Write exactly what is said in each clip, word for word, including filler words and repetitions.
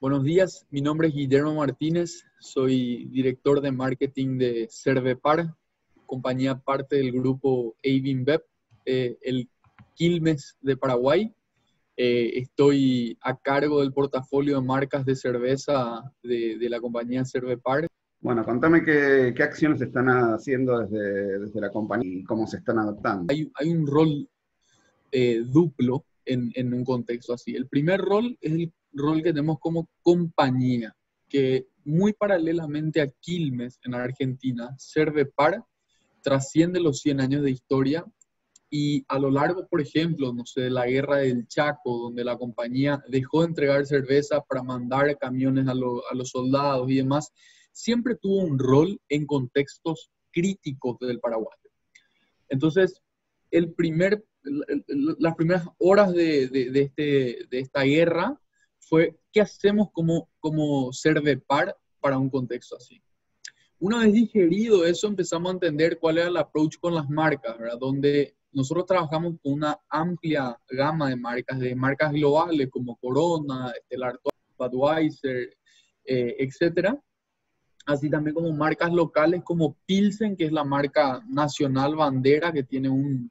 Buenos días, mi nombre es Guillermo Martínez, soy director de marketing de Cervepar, compañía parte del grupo Avinbep, eh, el Quilmes de Paraguay. Eh, estoy a cargo del portafolio de marcas de cerveza de, de la compañía Cervepar. Bueno, contame qué, qué acciones se están haciendo desde, desde la compañía y cómo se están adaptando. Hay, hay un rol eh, duplo en, en un contexto así. El primer rol es el rol que tenemos como compañía, que muy paralelamente a Quilmes en Argentina, Cervepar trasciende los cien años de historia y a lo largo, por ejemplo, no sé, de la guerra del Chaco, donde la compañía dejó de entregar cerveza para mandar camiones a, lo, a los soldados y demás, siempre tuvo un rol en contextos críticos del Paraguay. Entonces, el primer, las primeras horas de, de, de, este, de esta guerra fue qué hacemos como, como Cervepar para un contexto así. Una vez digerido eso, empezamos a entender cuál era el approach con las marcas, ¿verdad? Donde nosotros trabajamos con una amplia gama de marcas, de marcas globales como Corona, Stella Artois, Budweiser, eh, etcétera. Así también como marcas locales como Pilsen, que es la marca nacional bandera, que tiene un,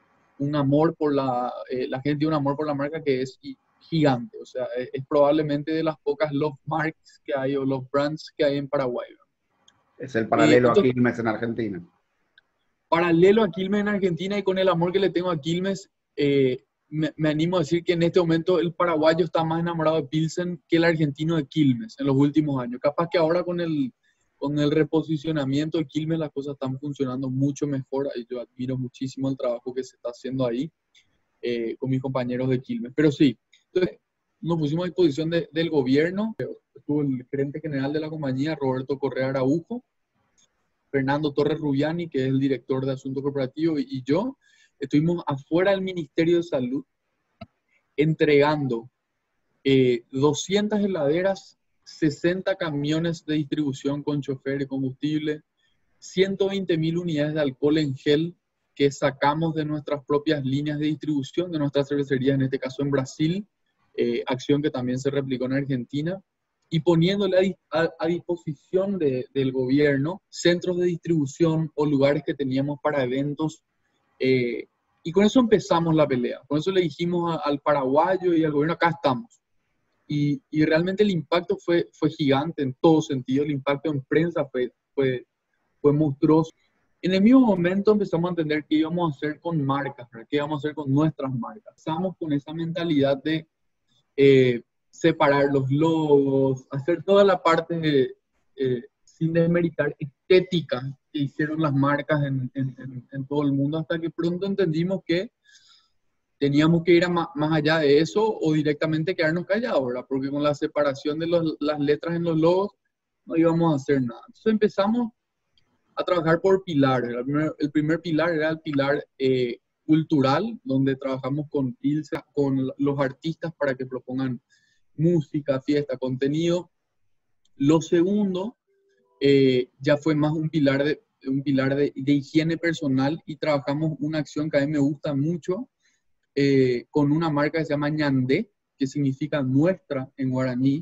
un amor por la, eh, la gente tiene un amor por la marca que es gigante. O sea, es, es probablemente de las pocas love marks que hay o love brands que hay en Paraguay, ¿verdad? Es el Eh, paralelo a entonces, Quilmes en Argentina. Paralelo a Quilmes en Argentina y con el amor que le tengo a Quilmes, eh, me, me animo a decir que en este momento el paraguayo está más enamorado de Pilsen que el argentino de Quilmes en los últimos años. Capaz que ahora con el, con el reposicionamiento de Quilmes las cosas están funcionando mucho mejor. Y yo admiro muchísimo el trabajo que se está haciendo ahí eh, con mis compañeros de Quilmes. Pero sí, entonces nos pusimos a disposición de, del gobierno. Estuvo el gerente general de la compañía, Roberto Correa Araujo, Fernando Torres Rubiani, que es el director de Asuntos Corporativos, y yo estuvimos afuera del Ministerio de Salud entregando eh, doscientas heladeras, sesenta camiones de distribución con chofer y combustible, ciento veinte mil unidades de alcohol en gel que sacamos de nuestras propias líneas de distribución, de nuestras cervecerías, en este caso en Brasil, eh, acción que también se replicó en Argentina, y poniéndole a, a, a disposición de, del gobierno centros de distribución o lugares que teníamos para eventos. Eh, y con eso empezamos la pelea. Con eso le dijimos a, al paraguayo y al gobierno, acá estamos. Y, y realmente el impacto fue, fue gigante en todo sentido. El impacto en prensa fue, fue, fue monstruoso. En el mismo momento empezamos a entender qué íbamos a hacer con marcas, ¿verdad? Qué íbamos a hacer con nuestras marcas. Empezamos con esa mentalidad de eh, separar los logos, hacer toda la parte eh, sin desmeritar estética que hicieron las marcas en, en, en, en todo el mundo, hasta que pronto entendimos que teníamos que ir a más, más allá de eso o directamente quedarnos callados, ¿verdad? Porque con la separación de los, las letras en los logos no íbamos a hacer nada. Entonces empezamos a trabajar por pilares. El primer, el primer pilar era el pilar eh, cultural, donde trabajamos con, Ilse, con los artistas para que propongan música, fiesta, contenido. Lo segundo eh, ya fue más un pilar, de, un pilar de, de higiene personal y trabajamos una acción que a mí me gusta mucho eh, con una marca que se llama Ñandé, que significa nuestra en guaraní.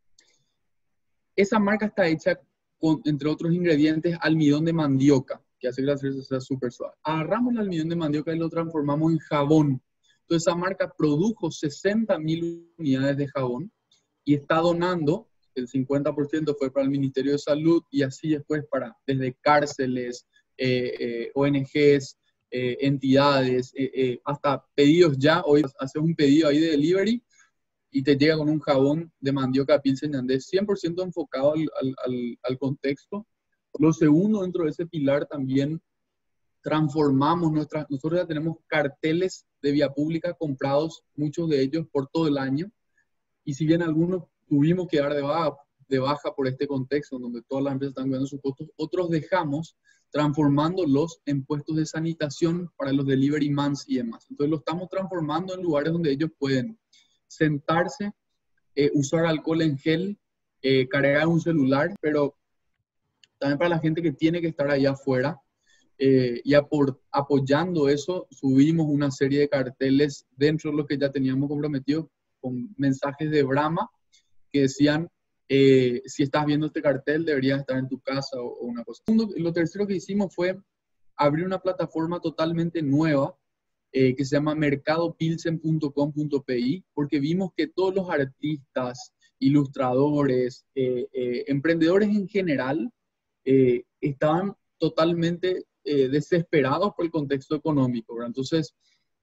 Esa marca está hecha con, entre otros ingredientes, almidón de mandioca, que hace que la cerveza sea súper suave. Agarramos el almidón de mandioca y lo transformamos en jabón. Entonces esa marca produjo sesenta mil unidades de jabón y está donando, el cincuenta por ciento fue para el Ministerio de Salud y así después para desde cárceles, eh, eh, O N Ges, eh, entidades, eh, eh, hasta pedidos ya. Hoy haces un pedido ahí de delivery y te llega con un jabón de mandioca Pilsen Ñandé cien por ciento enfocado al, al, al, al contexto. Lo segundo, dentro de ese pilar también transformamos nuestras, nosotros ya tenemos carteles de vía pública comprados, muchos de ellos por todo el año, y si bien algunos tuvimos que dar de baja, de baja por este contexto, donde todas las empresas están cuidando sus costos, otros dejamos transformándolos en puestos de sanitación para los delivery mans y demás. Entonces lo estamos transformando en lugares donde ellos pueden sentarse, eh, usar alcohol en gel, eh, cargar un celular, pero también para la gente que tiene que estar allá afuera. Eh, y apor, apoyando eso, subimos una serie de carteles dentro de lo que ya teníamos comprometido con mensajes de Brahma que decían, eh, si estás viendo este cartel, deberías estar en tu casa o, o una cosa. Lo tercero que hicimos fue abrir una plataforma totalmente nueva eh, que se llama mercado pilsen punto com punto pi, porque vimos que todos los artistas, ilustradores, eh, eh, emprendedores en general, eh, estaban totalmente eh, desesperados por el contexto económico, ¿verdad? Entonces,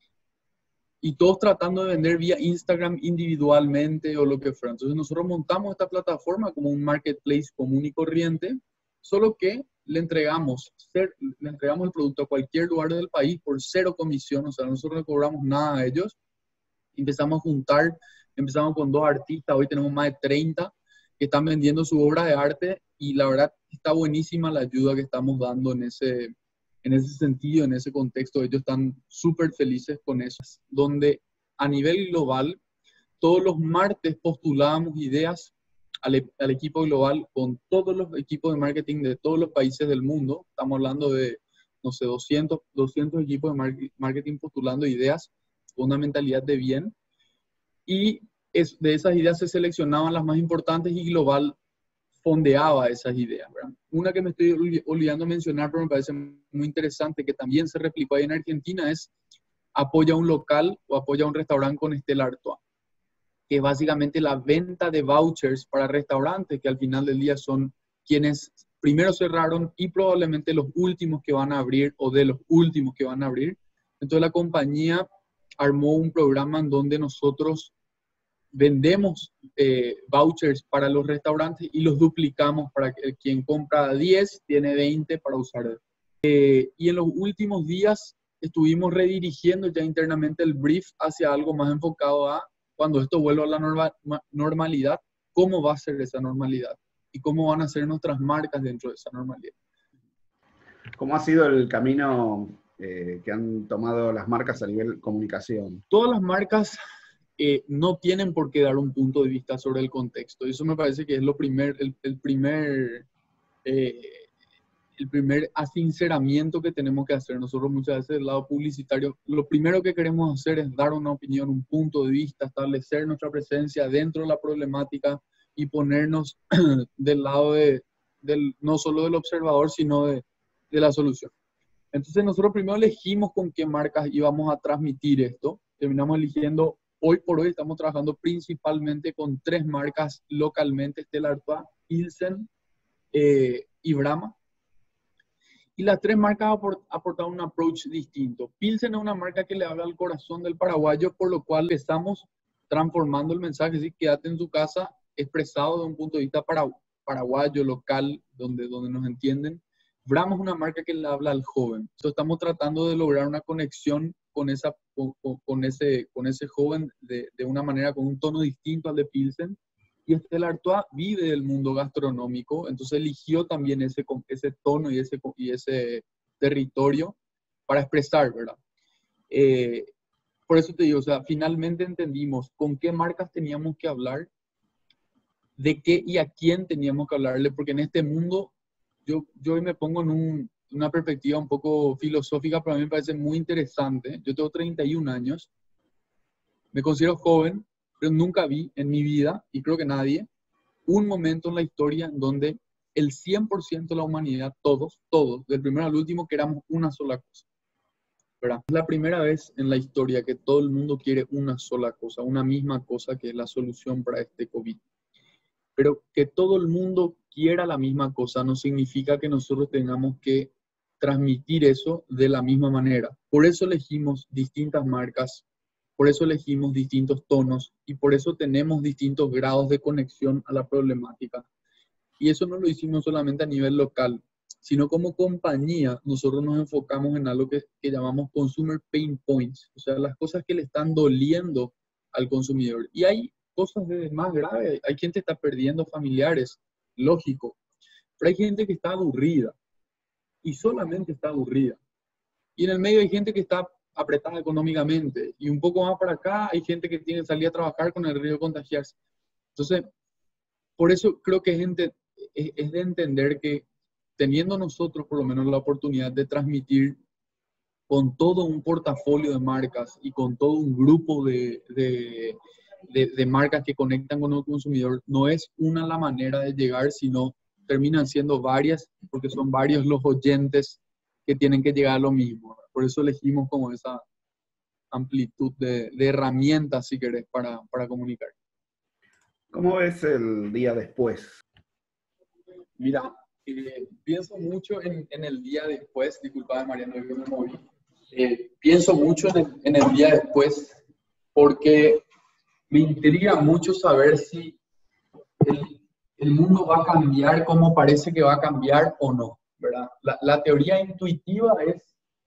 y todos tratando de vender vía Instagram individualmente o lo que fuera. Entonces nosotros montamos esta plataforma como un marketplace común y corriente, solo que le entregamos, ser, le entregamos el producto a cualquier lugar del país por cero comisión, o sea, nosotros no cobramos nada a ellos. Empezamos a juntar, empezamos con dos artistas, hoy tenemos más de treinta que están vendiendo su obra de arte y la verdad está buenísima la ayuda que estamos dando en ese, en ese sentido, en ese contexto. Ellos están súper felices con eso, donde a nivel global, todos los martes postulábamos ideas al, al equipo global con todos los equipos de marketing de todos los países del mundo. Estamos hablando de, no sé, doscientos, doscientos equipos de marketing postulando ideas con una mentalidad de bien. Y es, de esas ideas se seleccionaban las más importantes y global fondeaba esas ideas, ¿verdad? Una que me estoy olvidando mencionar, pero me parece muy interesante, que también se replicó ahí en Argentina, es apoya a un local o apoya a un restaurante con Stella Artois, que es básicamente la venta de vouchers para restaurantes, que al final del día son quienes primero cerraron y probablemente los últimos que van a abrir o de los últimos que van a abrir. Entonces la compañía armó un programa en donde nosotros vendemos eh, vouchers para los restaurantes y los duplicamos para que quien compra diez tiene veinte para usar. Eh, y en los últimos días estuvimos redirigiendo ya internamente el brief hacia algo más enfocado a cuando esto vuelva a la norma, normalidad, cómo va a ser esa normalidad y cómo van a ser nuestras marcas dentro de esa normalidad. ¿Cómo ha sido el camino eh, que han tomado las marcas a nivel comunicación? Todas las marcas Eh, no tienen por qué dar un punto de vista sobre el contexto. Eso me parece que es lo primer, el, el primer, eh, el primer asinceramiento que tenemos que hacer. Nosotros muchas veces del lado publicitario, lo primero que queremos hacer es dar una opinión, un punto de vista, establecer nuestra presencia dentro de la problemática y ponernos del lado de, del, no solo del observador, sino de, de la solución. Entonces nosotros primero elegimos con qué marcas íbamos a transmitir esto. Terminamos eligiendo. Hoy por hoy estamos trabajando principalmente con tres marcas localmente, Stella Artois, Pilsen eh, y Brahma. Y las tres marcas aport aportaron un approach distinto. Pilsen es una marca que le habla al corazón del paraguayo, por lo cual estamos transformando el mensaje, ¿sí? Quédate en tu casa, expresado de un punto de vista para, paraguayo, local, donde, donde nos entienden. Brahma es una marca que le habla al joven. Entonces estamos tratando de lograr una conexión con, esa, con, con, ese, con ese joven de, de una manera, con un tono distinto al de Pilsen. Y Stella Artois vive del mundo gastronómico, entonces eligió también ese, ese tono y ese, y ese territorio para expresar, ¿verdad? Eh, por eso te digo, o sea, finalmente entendimos con qué marcas teníamos que hablar, de qué y a quién teníamos que hablarle, porque en este mundo yo, yo hoy me pongo en un, una perspectiva un poco filosófica, pero a mí me parece muy interesante. Yo tengo treinta y un años, me considero joven, pero nunca vi en mi vida, y creo que nadie, un momento en la historia en donde el cien por ciento de la humanidad, todos, todos, del primero al último, queramos una sola cosa, ¿verdad? Es la primera vez en la historia que todo el mundo quiere una sola cosa, una misma cosa, que es la solución para este COVID. Pero que todo el mundo quiera la misma cosa no significa que nosotros tengamos que transmitir eso de la misma manera. Por eso elegimos distintas marcas, por eso elegimos distintos tonos y por eso tenemos distintos grados de conexión a la problemática. Y eso no lo hicimos solamente a nivel local, sino como compañía nosotros nos enfocamos en algo que, que llamamos Consumer Pain Points, o sea, las cosas que le están doliendo al consumidor. Y hay cosas de más graves, hay gente que está perdiendo familiares, lógico, pero hay gente que está aburrida y solamente está aburrida. Y en el medio hay gente que está apretada económicamente y un poco más para acá hay gente que tiene que salir a trabajar con el riesgo de contagiarse. Entonces, por eso creo que es, ente, es, es de entender que teniendo nosotros por lo menos la oportunidad de transmitir con todo un portafolio de marcas y con todo un grupo de, de, de, de marcas que conectan con el consumidor, no es una la manera de llegar, sino terminan siendo varias, porque son varios los oyentes que tienen que llegar a lo mismo. Por eso elegimos como esa amplitud de, de herramientas, si querés, para, para comunicar. ¿Cómo ves el día después? Mira, eh, pienso mucho en, en el día después, disculpad Mariano, yo me moví. Eh, pienso mucho en el, en el día después porque me intriga mucho saber si el, el mundo va a cambiar como parece que va a cambiar o no, ¿verdad? La, la teoría intuitiva es,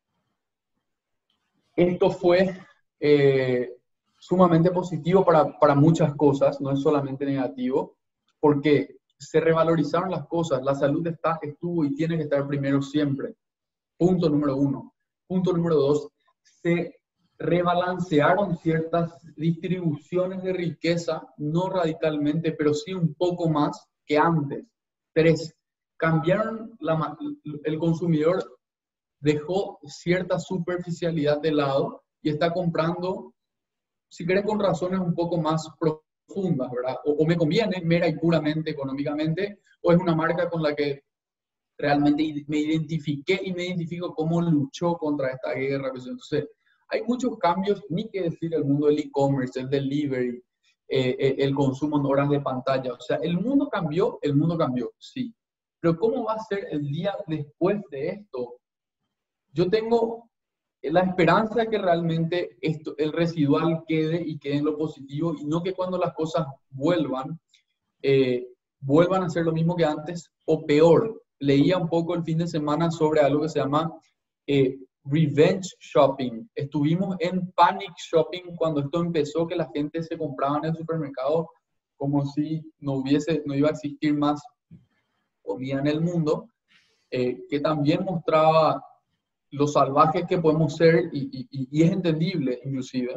esto fue eh, sumamente positivo para, para muchas cosas, no es solamente negativo, porque se revalorizaron las cosas, la salud está, estuvo y tiene que estar primero siempre. Punto número uno. Punto número dos, se rebalancearon ciertas distribuciones de riqueza, no radicalmente, pero sí un poco más que antes. Tres, cambiaron la, el consumidor dejó cierta superficialidad de lado y está comprando, si querés, con razones un poco más profundas, ¿verdad? O, o me conviene mera y puramente económicamente, o es una marca con la que realmente me identifiqué y me identifico cómo luchó contra esta guerra. Entonces, hay muchos cambios, ni que decir el mundo del e-commerce, el delivery, eh, el consumo en horas de pantalla. O sea, el mundo cambió, el mundo cambió, sí. Pero ¿cómo va a ser el día después de esto? Yo tengo la esperanza de que realmente esto, el residual quede y quede en lo positivo y no que cuando las cosas vuelvan, eh, vuelvan a ser lo mismo que antes o peor. Leía un poco el fin de semana sobre algo que se llama eh, revenge shopping. Estuvimos en panic shopping cuando esto empezó, que la gente se compraba en el supermercado como si no hubiese, no iba a existir más comida en el mundo, eh, que también mostraba lo salvajes que podemos ser y, y, y es entendible inclusive.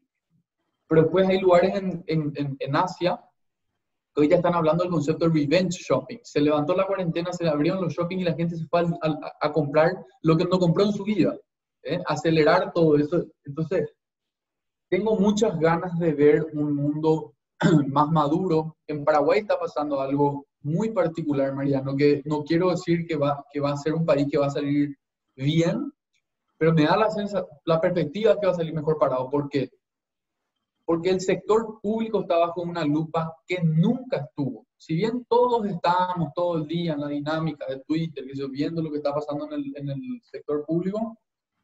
Pero después hay lugares en, en, en, en Asia que hoy ya están hablando del concepto de revenge shopping. Se levantó la cuarentena, se abrieron los shopping y la gente se fue a, a, a comprar lo que no compró en su vida. ¿eh? Acelerar todo eso. Entonces, tengo muchas ganas de ver un mundo más maduro. En Paraguay está pasando algo muy particular, Mariano, que no quiero decir que va, que va a ser un país que va a salir bien, pero me da la, sensación, la perspectiva que va a salir mejor parado. ¿Por qué? Porque el sector público está bajo una lupa que nunca estuvo. Si bien todos estábamos todo el día en la dinámica de Twitter, viendo lo que está pasando en el, en el sector público,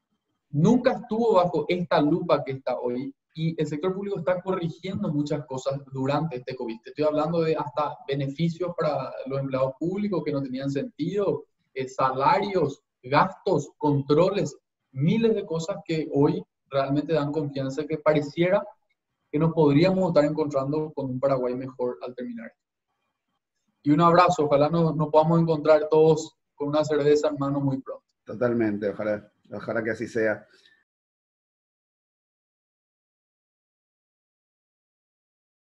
nunca estuvo bajo esta lupa que está hoy. Y el sector público está corrigiendo muchas cosas durante este COVID. Estoy hablando de hasta beneficios para los empleados públicos que no tenían sentido, eh, salarios, gastos, controles, miles de cosas que hoy realmente dan confianza que pareciera que nos podríamos estar encontrando con un Paraguay mejor al terminar. Y un abrazo, ojalá nos, nos podamos encontrar todos con una cerveza en mano muy pronto. Totalmente, ojalá, ojalá que así sea.